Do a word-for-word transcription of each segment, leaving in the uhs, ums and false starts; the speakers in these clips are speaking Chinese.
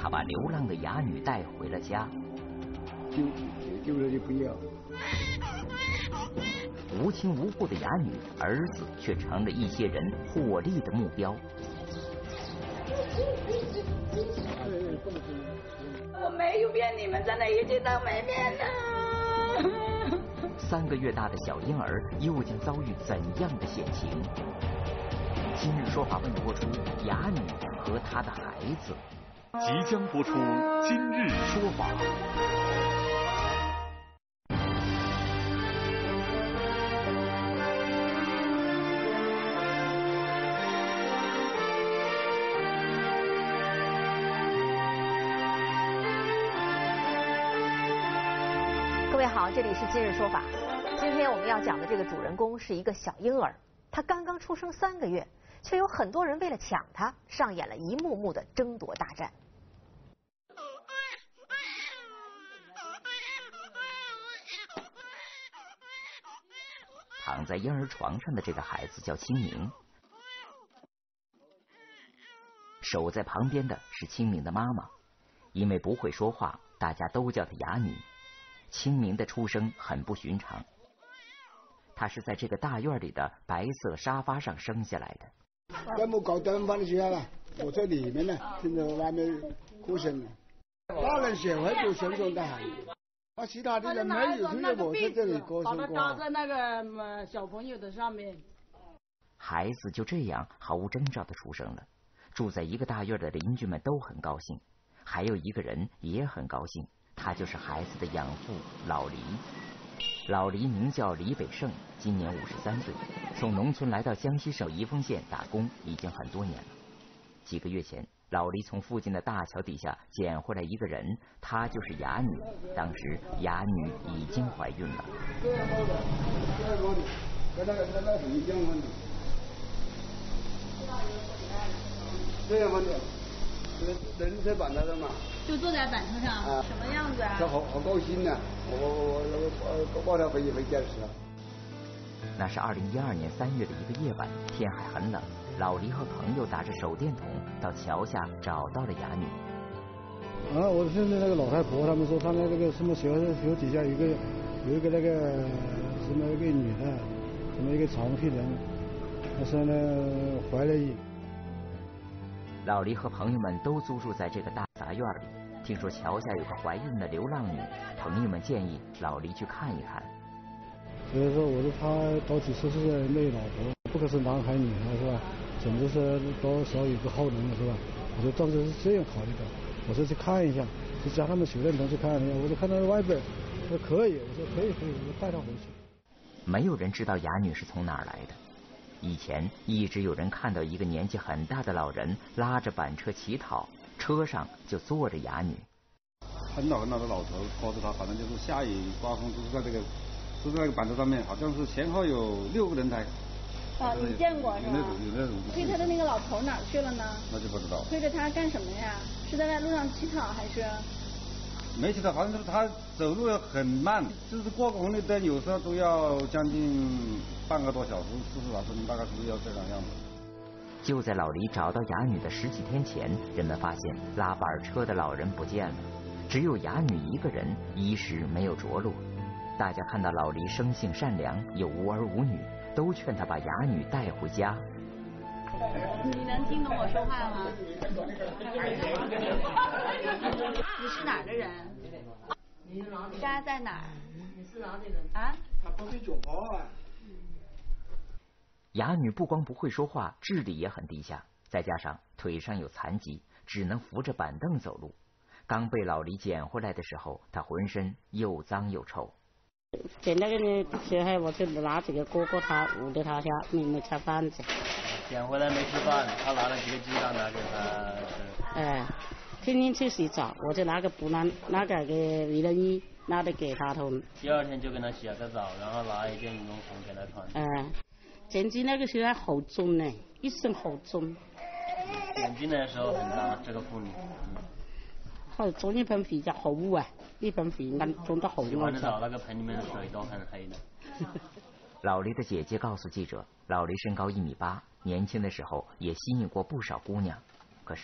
他把流浪的哑女带回了家。 丢丢了就不要。 无亲无故的哑女，儿子却成了一些人获利的目标。 我没有骗你们，真的一句都没骗的。 三个月大的小婴儿又将遭遇怎样的险情？今日说法为你播出哑女和她的孩子。 即将播出今日说法。 各位好，这里是今日说法。今天我们要讲的这个主人公是一个小婴儿，他刚刚出生三个月，却有很多人为了抢他，上演了一幕幕的争夺大战。 躺在婴儿床上的这个孩子叫清明，守在旁边的是清明的妈妈，因为不会说话，大家都叫她哑女。清明的出生很不寻常，他是在这个大院里的白色沙发上生下来的。 有冇搞端饭的时候啊？我在里面呢，听着外面哭声呢。大人小孩都生存得很，啊，其他的人没有听见我在这里歌声过。 把它搭在那个小朋友的上面。 孩子就这样毫无征兆的出生了。住在一个大院的邻居们都很高兴，还有一个人也很高兴。他就是孩子的养父老黎。老黎名叫李北胜，今年五十三岁，从农村来到江西省宜丰县打工已经很多年了。几个月前，老黎从附近的大桥底下捡回来一个人，她就是哑女。当时哑女已经怀孕了。 这样吗？人在板车上嘛， 就坐在板车上，啊、什么样子啊？ 他好好高兴呢、啊，我我我我抱他回回家的时候。 那是二零一二年三月的一个夜晚，天还很冷。老黎和朋友打着手电筒到桥下找到了哑女。 啊，我现在那个老太婆他们说，他们那个什么桥桥底下有一个有一个那个什么一个女的，什么一个长皮人，她说呢怀了孕。 老黎和朋友们都租住在这个大杂院里，听说桥下有个怀孕的流浪女，朋友们建议老黎去看一看。 所以说，我说他到底是不是没有老婆，不可是男孩女孩是吧？总之是多少有个后人的是吧？我说当时是这样考虑的，我说去看一下，就叫他们手电筒去看一下。我说看到外边，说可以，我说可以可以，我就带他回去。 没有人知道哑女是从哪儿来的。以前一直有人看到一个年纪很大的老人拉着板车乞讨，车上就坐着哑女。 很老很老的老头拖着他，反正就是下雨刮风，就是在这个，就是在那个板车上面，好像是前后有六个人抬。 啊，你见过是吧？ 有那种有那种。 推他的那个老头哪儿去了呢？ 那就不知道。 推着他干什么呀？是在路上乞讨还是？ 没乞讨，反正就是他走路很慢，就是过个红绿灯，有时候都要将近半个多小时，四十多分钟，大概是要这样样子。 就在老黎找到哑女的十几天前，人们发现拉板车的老人不见了，只有哑女一个人，衣食没有着落。大家看到老黎生性善良，又无儿无女，都劝他把哑女带回家。 你能听懂我说话吗？你是哪儿的人？家在哪儿？你是哪里人？啊？ 他不会讲话啊。 哑女不光不会说话，智力也很低下，再加上腿上有残疾，只能扶着板凳走路。刚被老黎捡回来的时候，他浑身又脏又臭。 捡那个呢时候，我就拿几个锅锅他捂着他下，没没吃饭吃。 捡回来没吃饭，他拿了几个鸡蛋拿给他吃。 哎，天天去洗澡，我就拿个布拿拿个个卫生衣拿着给他穿。 第二天就给他洗了个澡，然后拿一件羽绒服给他穿。 哎，捡鸡那个时候好重呢，一身好重。 捡鸡的时候很大，这个妇女。嗯好重一盆肥就好啊，一盆肥俺种得好。 洗完的澡那个盆里面的水都很黑的。 老黎的姐姐告诉记者，老黎身高一米八，年轻的时候也吸引过不少姑娘，可是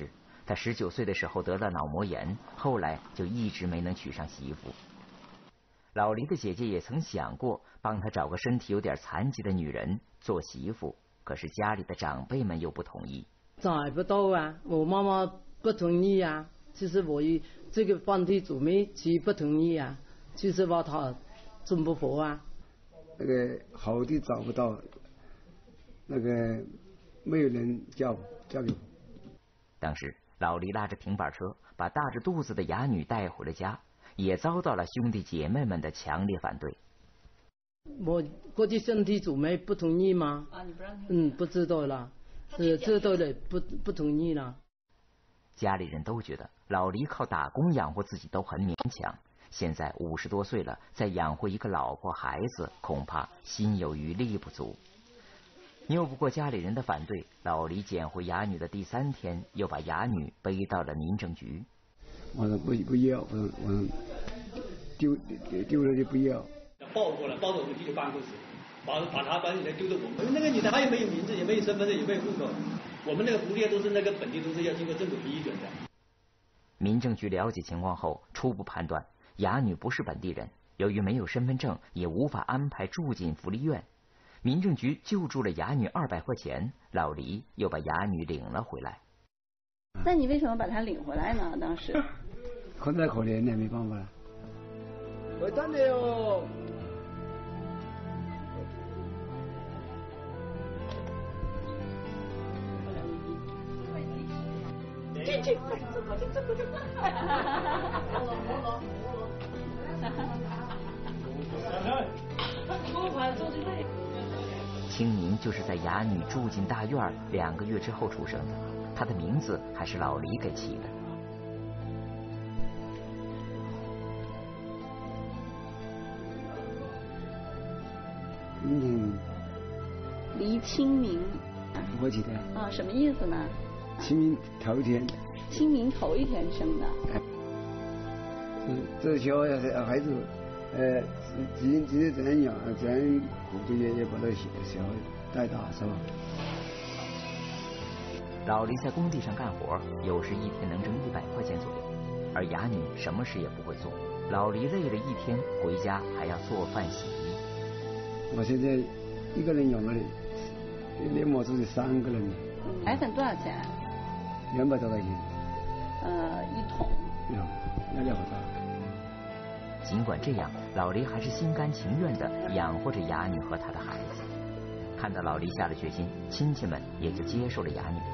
他十九岁的时候得了脑膜炎，后来就一直没能娶上媳妇。老黎的姐姐也曾想过帮他找个身体有点残疾的女人做媳妇，可是家里的长辈们又不同意。 找不到啊，我妈妈不同意啊。其实我这个帮地主妹其实不同意啊，就是把她真不活啊。 那个好的找不到，那个没有人嫁嫁给我。 当时老黎拉着平板车把大着肚子的哑女带回了家，也遭到了兄弟姐妹们的强烈反对。 我过去兄弟姊妹不同意吗？啊，你不让听？嗯，不知道了，是知道的不不同意了。 家里人都觉得老黎靠打工养活自己都很勉强，现在五十多岁了，再养活一个老婆孩子，恐怕心有余力不足。拗不过家里人的反对，老黎捡回哑女的第三天，又把哑女背到了民政局。 我说不不要，我说我说丢丢了就不要。 抱过来，抱到我们地区办公室，把把他把你来丢到我们那个女的，她也没有名字，也没有身份证，也没有户口。我们那个福利都是那个本地都是要经过政府批准的。 民政局了解情况后，初步判断哑女不是本地人，由于没有身份证，也无法安排住进福利院。民政局救助了哑女二百块钱，老黎又把哑女领了回来。 那你为什么把她领回来呢？当时可太可怜了，没办法了。我真的哟。 进去，快走，快走，走，走，走。 清明就是在哑女住进大院两个月之后出生的，她的名字还是老黎给起的。 嗯， 黎清明。 我记得。 啊，什么意思呢？ 清明头一天。 清明头一天生的。 嗯，这小孩子，呃，今今天这样养，这样顾着也也把他小小带大，是吧？ 老黎在工地上干活，有时一天能挣一百块钱左右，而哑女什么事也不会做。老黎累了一天，回家还要做饭洗衣。 我现在一个人养了连毛出去三个人。 白粉多少钱？ 两百多块钱。 呃，一桶。 呀，压力好大。 尽管这样，老黎还是心甘情愿地养活着哑女和她的孩子。看到老黎下了决心，亲戚们也就接受了哑女。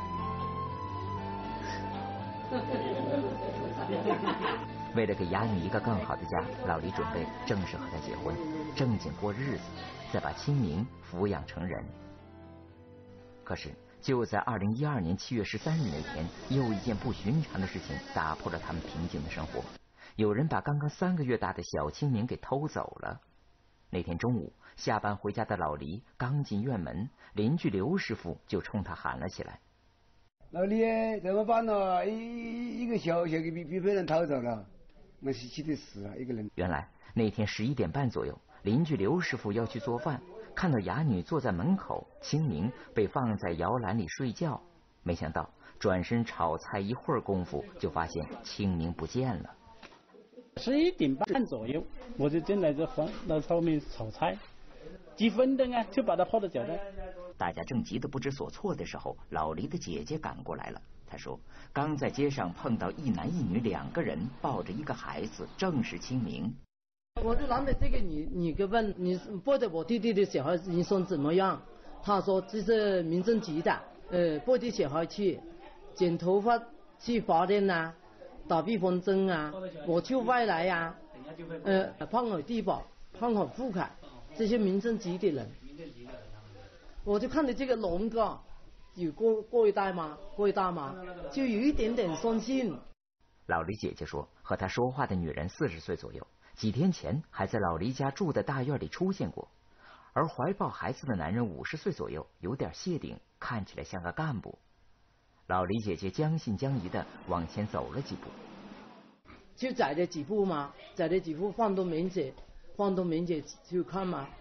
为了给哑女一个更好的家，老黎准备正式和她结婚，正经过日子，再把清明抚养成人。可是就在二零一二年七月十三日那天，又一件不寻常的事情打破了他们平静的生活。有人把刚刚三个月大的小清明给偷走了。那天中午，下班回家的老黎刚进院门，邻居刘师傅就冲他喊了起来：“ 老李，怎么办呢？一一个小小的被被别人偷走了，我是气得死啊！一个人。” 原来那天十一点半左右，邻居刘师傅要去做饭，看到哑女坐在门口，清明被放在摇篮里睡觉，没想到转身炒菜一会儿功夫，就发现清明不见了。 十一点半左右，我就进来这房那后面炒菜，几分钟啊，就把他泡到脚袋。 大家正急得不知所措的时候，老黎的姐姐赶过来了。她说，刚在街上碰到一男一女两个人抱着一个孩子，正是清明。 我就拿着这个女女给问你抱着我弟弟的小孩，你说怎么样？他说这是民政局的，呃，抱着小孩去剪头发去法院呐。打避风针啊，我去外来呀、啊，呃，胖好低保，胖好户口，这些民政局的人，我就看着这个龙哥有过过一代吗？过一代吗？就有一点点相信。 老黎姐姐说，和她说话的女人四十岁左右，几天前还在老黎家住的大院里出现过，而怀抱孩子的男人五十岁左右，有点谢顶，看起来像个干部。老黎姐姐将信将疑的往前走了几步， 就走了几步嘛，走了几步放到门前，放到门前去看嘛，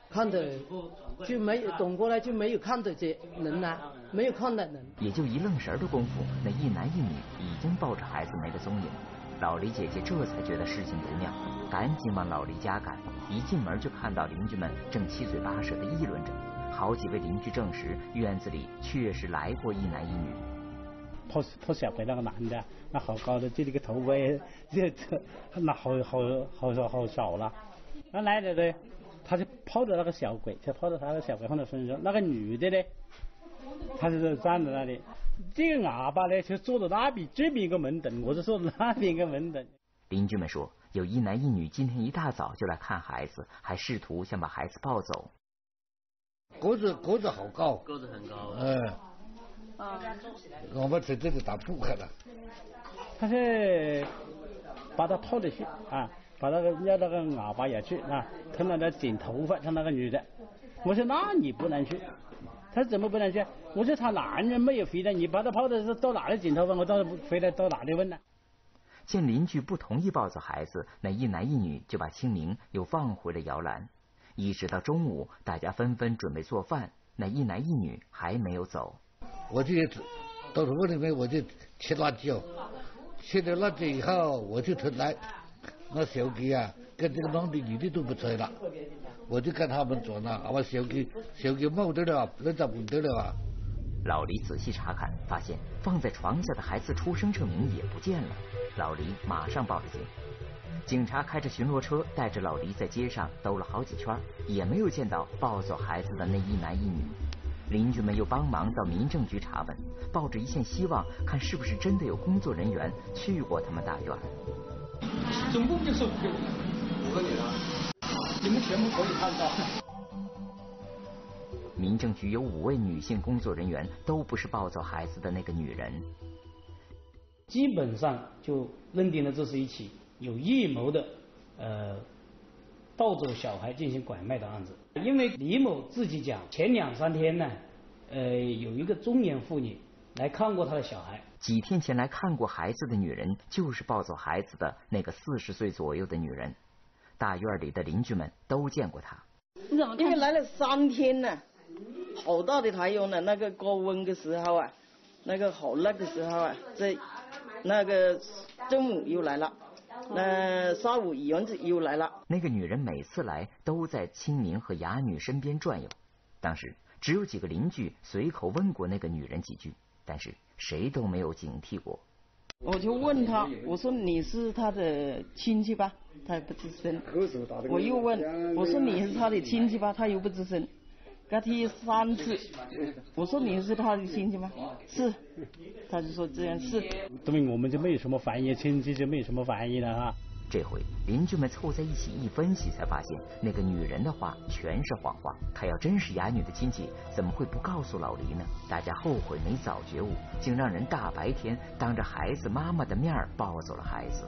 看的就没有懂过来，就没有看的这人了，没有看的人。 也就一愣神的功夫，那一男一女已经抱着孩子没了踪影。老黎姐姐这才觉得事情不妙，赶紧往老黎家赶。一进门就看到邻居们正七嘴八舌的议论着。好几位邻居证实，院子里确实来过一男一女。 抱抱小孩那个男的，那好高的，这里个头发，这这那好好好少好少了。那来了呢，他就抱着那个小鬼，就抱着他的小鬼放在身上。那个女的呢，她是站在那里。这个哑巴呢，就坐在那边这边一个门等，我是坐在那边一个门等。 邻居们说，有一男一女今天一大早就来看孩子，还试图想把孩子抱走。 个子个子好高， 个子很高。 嗯。啊。我们在这里打扑克了。 他是把他抱着去啊，把那个要那个哑巴也去啊，他那个剪头发，他那个女的，我说那你不能去。他怎么不能去？我说他男人没有回来，你把他抱的到哪里剪头发？我到回来到哪里问呢？ 见邻居不同意抱走孩子，那一男一女就把清明又放回了摇篮。一直到中午，大家纷纷准备做饭，那一男一女还没有走。 我就到屋里面，我就切辣椒，切了辣椒以后，我就出来，那小鸡啊，跟这个男的女的都不在了。我就跟他们说呢，我小鸡小鸡冇得了，那咋不得了啊？ 老黎仔细查看，发现放在床下的孩子出生证明也不见了。老黎马上报了警。警察开着巡逻车，带着老黎在街上兜了好几圈，也没有见到抱走孩子的那一男一女。邻居们又帮忙到民政局查问，抱着一线希望，看是不是真的有工作人员去过他们大院。 总共就是五个人，五个人啊。你们全部可以看到。 民政局有五位女性工作人员，都不是抱走孩子的那个女人。 基本上就认定了这是一起有预谋的呃抱走小孩进行拐卖的案子。因为李某自己讲，前两三天呢，呃有一个中年妇女来看过他的小孩。 几天前来看过孩子的女人，就是抱走孩子的那个四十岁左右的女人。大院里的邻居们都见过她。 你怎么？因为来了三天了，好大的太阳了，那个高温的时候啊，那个好热的时候啊，这那个中午又来了，那下午园子又来了。 那个女人每次来都在清明和哑女身边转悠。当时只有几个邻居随口问过那个女人几句，但是谁都没有警惕过。 我就问他，我说你是他的亲戚吧？他不吱声。我又问，我说你是他的亲戚吧？他又不吱声。给他提三次，我说你是他的亲戚吗？是，他就说这样是。 对，我们就没有什么反应，亲戚就没有什么反应了哈。 这回邻居们凑在一起一分析，才发现那个女人的话全是谎话。她要真是哑女的亲戚，怎么会不告诉老黎呢？大家后悔没早觉悟，竟让人大白天当着孩子妈妈的面抱走了孩子。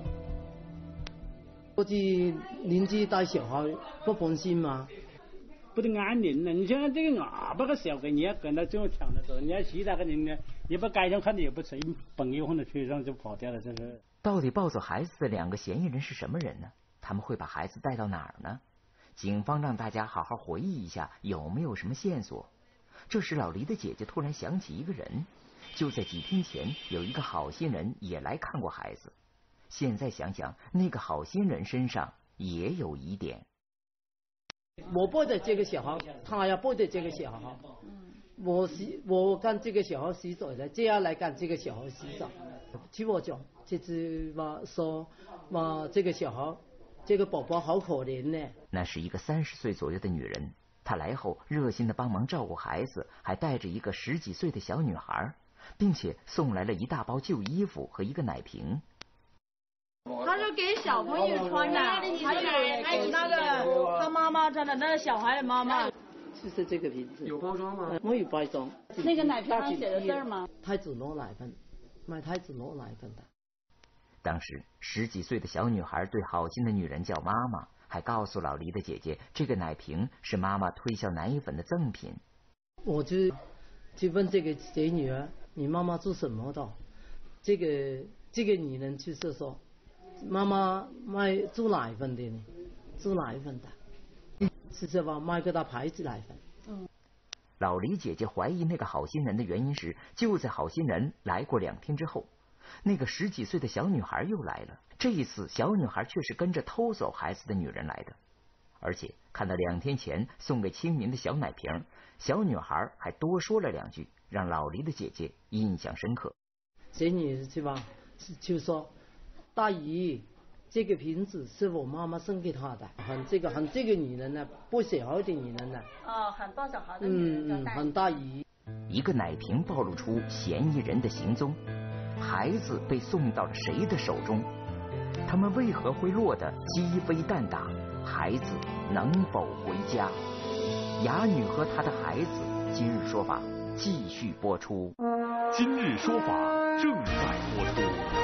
估计邻居带小孩不放心吗？ 不得安宁了。你像这个哑巴个小鬼，你要跟他这样抢的时候，你要其他个人呢，你把街上看的也不成，蹦一晃的去上就跑掉了，这是。 到底抱走孩子的两个嫌疑人是什么人呢？他们会把孩子带到哪儿呢？警方让大家好好回忆一下，有没有什么线索？这时老黎的姐姐突然想起一个人，就在几天前有一个好心人也来看过孩子。现在想想，那个好心人身上也有疑点。 我抱着这个小孩，他要抱着这个小孩。我洗，我跟这个小孩洗澡的，这样来跟这个小孩洗澡。听我讲，就是话说，话这个小孩，这个宝宝好可怜呢。 那是一个三十岁左右的女人，她来后热心的帮忙照顾孩子，还带着一个十几岁的小女孩，并且送来了一大包旧衣服和一个奶瓶。 他是给小朋友穿的，还有那个他妈妈穿的，那个小孩的妈妈。 就是这个瓶子。 有包装吗？ 没有包装。 那个奶瓶上写的字儿吗？ 太子糯奶粉，卖太子糯奶粉的。 当时十几岁的小女孩对好心的女人叫妈妈，还告诉老黎的姐姐，这个奶瓶是妈妈推销奶粉的赠品。 我就就问这个这女儿，你妈妈做什么的？这个这个女人就是说，妈妈卖做奶粉的呢，做奶粉的。 是这吧，卖给他牌子奶粉。 嗯。 老黎姐姐怀疑那个好心人的原因是，就在好心人来过两天之后，那个十几岁的小女孩又来了。这一次，小女孩却是跟着偷走孩子的女人来的，而且看到两天前送给亲民的小奶瓶，小女孩还多说了两句，让老黎的姐姐印象深刻。 这女是吧？就说大姨，这个瓶子是我妈妈送给她的，喊这个喊这个女人呢，不小孩的女人呢。 哦，喊抱小孩的女人。 嗯嗯，喊大姨。 一个奶瓶暴露出嫌疑人的行踪，孩子被送到了谁的手中？他们为何会落得鸡飞蛋打？孩子能否回家？哑女和她的孩子，今日说法继续播出。 今日说法正在播出。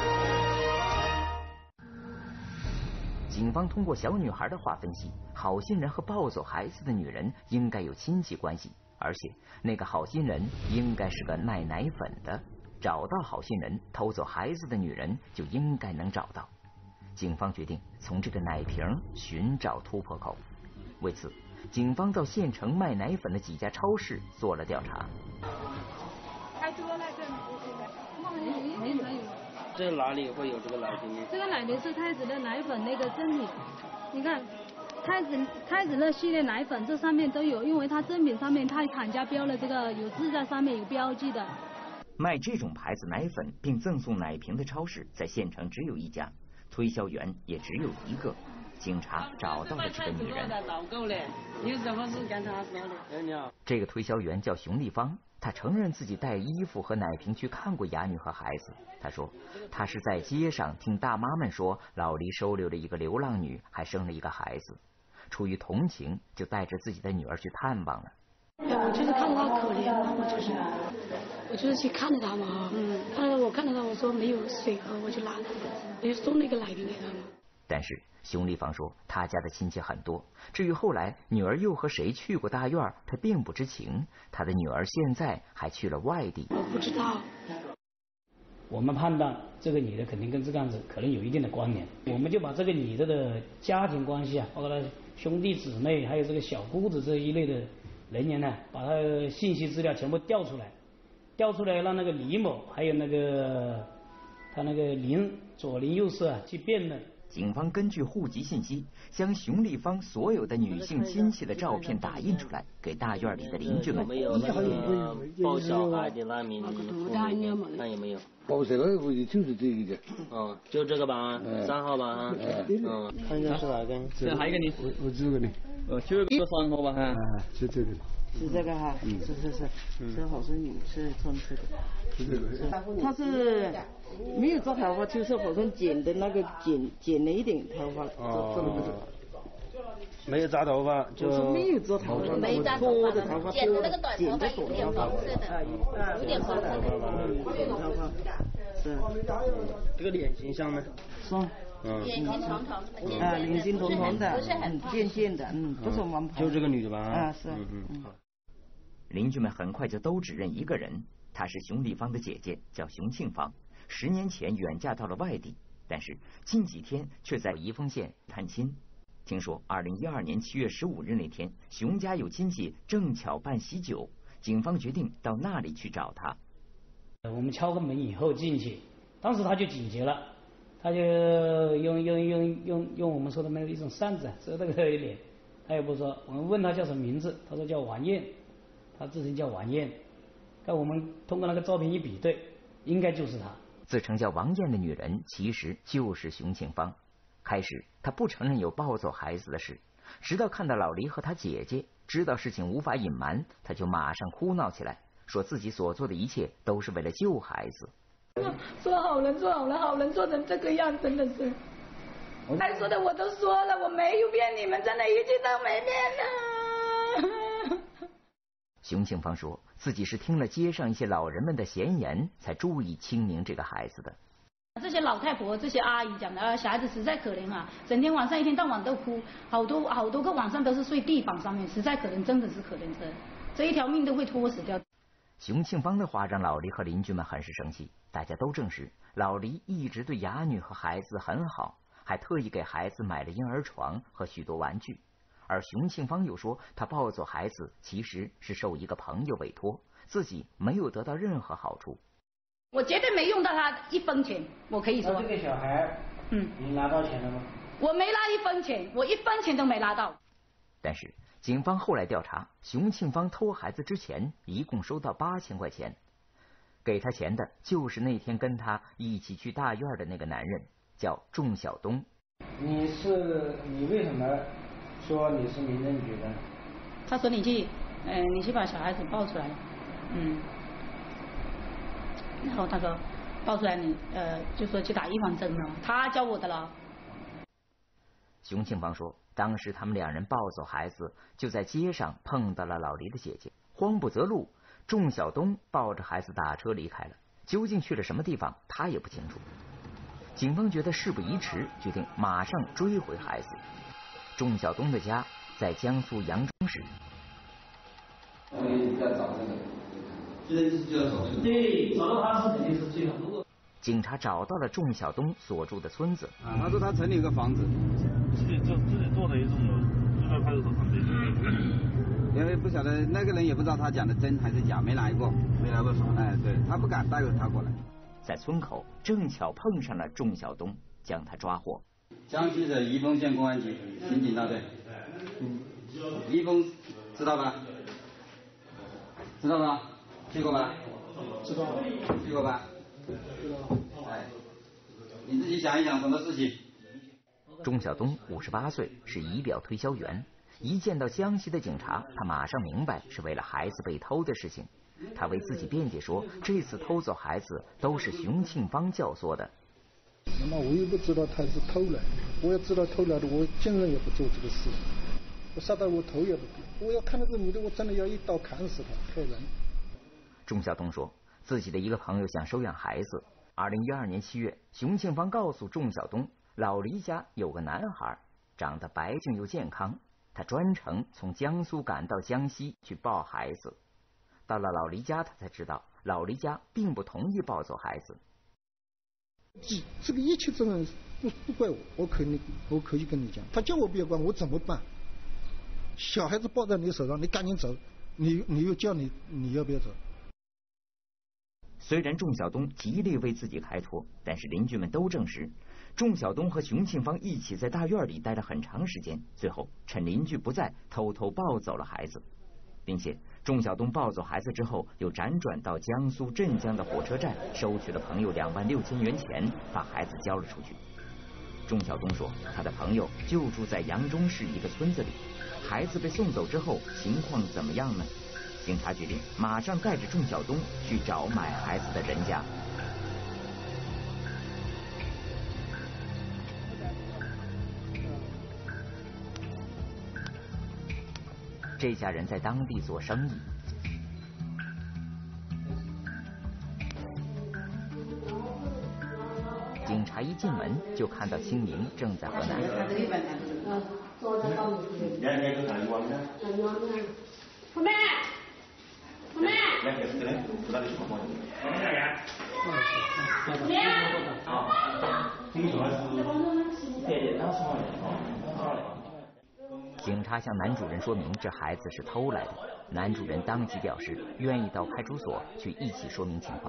警方通过小女孩的话分析，好心人和抱走孩子的女人应该有亲戚关系，而且那个好心人应该是个卖奶粉的。找到好心人，偷走孩子的女人就应该能找到。警方决定从这个奶瓶寻找突破口。为此，警方到县城卖奶粉的几家超市做了调查。 这哪里会有这个奶瓶呢？ 这个奶瓶是太子的奶粉那个真品，你看太子太子乐系列奶粉这上面都有，因为它真品上面它厂家标了这个有字在上面有标记的。 卖这种牌子奶粉并赠送奶瓶的超市在县城只有一家，推销员也只有一个。警察找到了这个女人。 有什么事跟他说的？你好。 这个推销员叫熊立芳，他承认自己带衣服和奶瓶去看过哑女和孩子。他说，他是在街上听大妈们说老黎收留了一个流浪女，还生了一个孩子，出于同情，就带着自己的女儿去探望了。 我就是看到他可怜嘛，我就是我就是去看着他嘛，嗯，看到我看到他，我说没有水喝，我就拿我就送那个奶瓶给他嘛。 但是熊立芳说，他家的亲戚很多，至于后来女儿又和谁去过大院，他并不知情。他的女儿现在还去了外地。 我不知道。 我们判断这个女的肯定跟这个案子可能有一定的关联，我们就把这个女的的家庭关系啊，包括她兄弟姊妹，还有这个小姑子这一类的人员呢，把她的信息资料全部调出来，调出来让那个李某还有那个他那个邻左邻右舍啊去辨认。 警方根据户籍信息，将熊立芳所有的女性亲戚的照片打印出来，给大院里的邻居们。 有没有那个抱小孩的那名妇女？看有没有？ 抱小孩估计就是这个的。 哦，就这个吧，三号吧啊。嗯，看一下是哪个？这还有一个你， 我我这个呢。 呃，就这个三号吧哈。 是这个。 是这个哈，嗯、是是是，这好像女士穿这个。 是这个。 他是没有扎头发，就是好像剪的那个剪剪了一点头发。 哦。没有扎头发，就没有扎头发，没扎头发，头发剪的那个短头发有点黄色的，有点黄色的。 剪头发。是。 这个脸型像吗？ 像。 嗯，眼睛长长的， 啊，眼睛彤彤的，嗯，尖尖的，嗯，不是王牌。 就这个女的吧？ 啊，是。 嗯嗯。 邻居们很快就都指认一个人，她是熊立芳的姐姐，叫熊庆芳。十年前远嫁到了外地，但是近几天却在宜丰县探亲。听说二零一二年七月十五日那天，熊家有亲戚正巧办喜酒，警方决定到那里去找她。 我们敲个门以后进去，当时他就警觉了。他就用用用用用我们说的那一种扇子遮那个脸，他也不说。我们问他叫什么名字，他说叫王艳，他自称叫王艳。但我们通过那个照片一比对，应该就是他。 自称叫王艳的女人其实就是熊庆芳。开始她不承认有抱走孩子的事，直到看到老黎和他姐姐，知道事情无法隐瞒，她就马上哭闹起来，说自己所做的一切都是为了救孩子。 做好人做好人，好人做成这个样，真的是。该说的我都说了，我没有骗你们，真的一句都没骗呢。 熊庆芳说自己是听了街上一些老人们的闲言，才注意清明这个孩子的。 这些老太婆、这些阿姨讲的，啊，小孩子实在可怜啊，整天晚上一天到晚都哭，好多好多个晚上都是睡地板上面，实在可怜，真的是可怜的，这一条命都会拖死掉。 熊庆芳的话让老黎和邻居们很是生气，大家都证实老黎一直对哑女和孩子很好，还特意给孩子买了婴儿床和许多玩具， 而熊庆芳又说，他抱走孩子其实是受一个朋友委托，自己没有得到任何好处。 我绝对没用到他一分钱，我可以说。 那这个小孩，嗯，你拿到钱了吗？ 我没拿一分钱，我一分钱都没拿到。 但是警方后来调查，熊庆芳偷孩子之前一共收到八千块钱，给他钱的就是那天跟他一起去大院的那个男人，叫仲晓东。 你是你为什么说你是民政局的？ 他说你去，呃，你去把小孩子抱出来，嗯，然后他说抱出来你呃就说去打预防针了，他教我的了。 熊庆芳说，当时他们两人抱走孩子，就在街上碰到了老黎的姐姐，慌不择路，仲晓东抱着孩子打车离开了，究竟去了什么地方，他也不清楚。警方觉得事不宜迟，决定马上追回孩子。仲晓东的家在江苏扬州市。 对，找到他是肯定是最好。 警察找到了仲晓东所住的村子。 啊，他说他城里有个房子， 自己做自己做的一种就在派出所旁边。 因为不晓得那个人也不知道他讲的真还是假，没来过，没来过手。哎，对他不敢带他过来。 在村口正巧碰上了仲晓东，将他抓获。 江西省宜丰县公安局刑警大队。嗯，宜丰知道吧？知道吧？去过吧？ 知道。 去过吧？哎，你自己想一想什么事情？ 仲晓东五十八岁，是仪表推销员。一见到江西的警察，他马上明白是为了孩子被偷的事情。他为自己辩解说，这次偷走孩子都是熊庆芳教唆的。 那么我又不知道他是偷来，我要知道偷来的，我今日也不做这个事。我杀到我头也不低，我要看到这女的，我真的要一刀砍死她，害人。 仲晓东说，自己的一个朋友想收养孩子。二零一二年七月，熊庆芳告诉仲晓东，老黎家有个男孩，长得白净又健康，他专程从江苏赶到江西去抱孩子。到了老黎家，他才知道老黎家并不同意抱走孩子。 这这个一切责任不不怪我，我可以我可以跟你讲，他叫我不要管，我怎么办？小孩子抱在你手上，你赶紧走，你你又叫你你要不要走？ 虽然仲晓东极力为自己开脱，但是邻居们都证实，仲晓东和熊庆芳一起在大院里待了很长时间，最后趁邻居不在，偷偷抱走了孩子，并且仲晓东抱走孩子之后，又辗转到江苏镇江的火车站，收取了朋友两万六千元钱，把孩子交了出去。仲晓东说，他的朋友就住在扬州市一个村子里，孩子被送走之后，情况怎么样呢？警察决定马上带着仲晓东去找买孩子的人家。这家人在当地做生意。警察一进门就看到清明正在喝奶。 妹妹，妹妹， 警察向男主人说明这孩子是偷来的，男主人当即表示愿意到派出所去一起说明情况。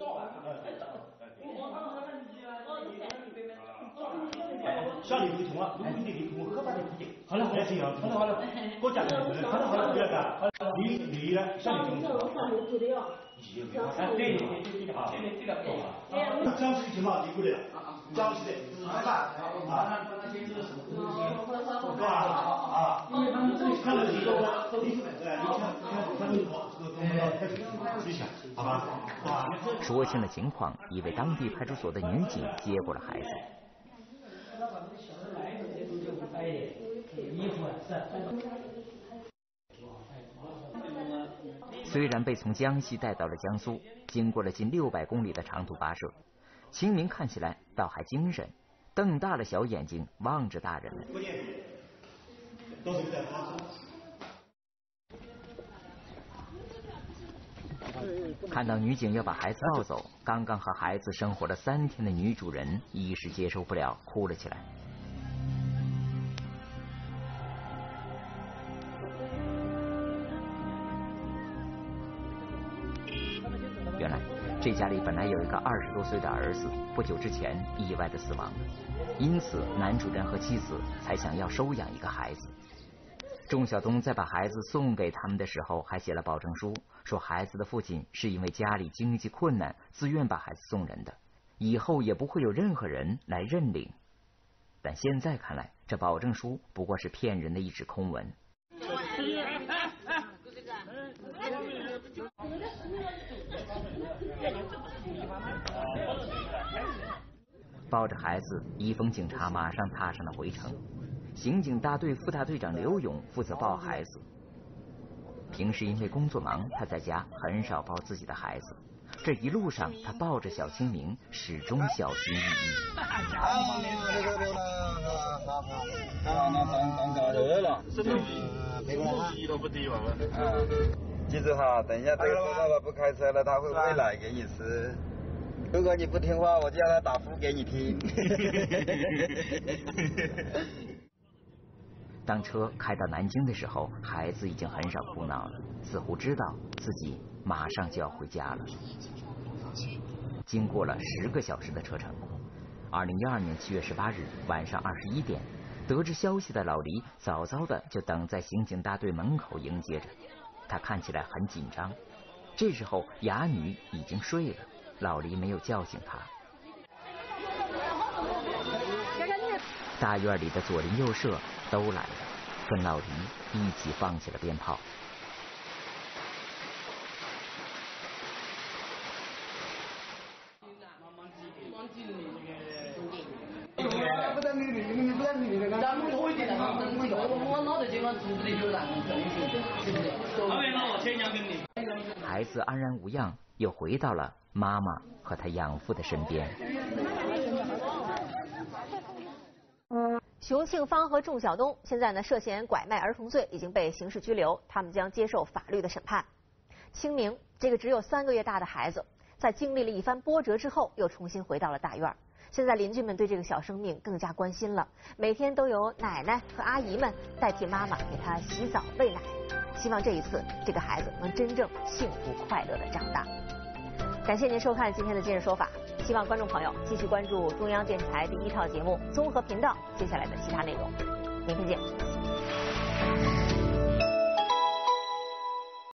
小李不通啊，你你你我可把你不进。好了好了，行，好了好了，我讲的好了好了，不要干。你你呢？小李中。哎，对对对对，好，这个这个好。江西情况你过来了，江西的，好吧？啊，啊啊，因为他们这里看了一个，你看看看你好，这个我们要开始想，好吧？啊。 说清了情况，一位当地派出所的女警接过了孩子。虽然被从江西带到了江苏，经过了近六百公里的长途跋涉，清明看起来倒还精神，瞪大了小眼睛望着大人们。看到女警要把孩子抱走，刚刚和孩子生活了三天的女主人一时接受不了，哭了起来。 这家里本来有一个二十多岁的儿子，不久之前意外的死亡了，因此男主人和妻子才想要收养一个孩子。仲晓东在把孩子送给他们的时候，还写了保证书，说孩子的父亲是因为家里经济困难，自愿把孩子送人的，以后也不会有任何人来认领。但现在看来，这保证书不过是骗人的一纸空文。抱着孩子，一峰警察马上踏上了回程。刑警大队副大队长刘勇负责抱孩子。平时因为工作忙，他在家很少抱自己的孩子。这一路上，他抱着小清明，始终小心翼翼。 啊，这个了，好好，啊，那当当加热了，是不是？低了不低了？啊，记住哈，等一下这个爸爸不开车了，他会喂奶给你吃。如果你不听话，我就让他打呼给你听。 当车开到南京的时候，孩子已经很少哭闹了，似乎知道自己马上就要回家了。经过了十个小时的车程，二零一二年七月十八日晚上二十一点，得知消息的老黎早早的就等在刑警大队门口迎接着，他看起来很紧张。这时候哑女已经睡了，老黎没有叫醒她。大院里的左邻右舍都来了，跟老黎一起放起了鞭炮。孩子安然无恙，又回到了妈妈和他养父的身边。 熊庆芳和仲晓东现在呢涉嫌拐卖儿童罪已经被刑事拘留，他们将接受法律的审判。清明这个只有三个月大的孩子，在经历了一番波折之后，又重新回到了大院。现在邻居们对这个小生命更加关心了，每天都有奶奶和阿姨们代替妈妈给他洗澡喂奶，希望这一次这个孩子能真正幸福快乐的长大。感谢您收看今天的今日说法，希望观众朋友继续关注中央电视台第一套节目综合频道接下来的其他内容。明天见。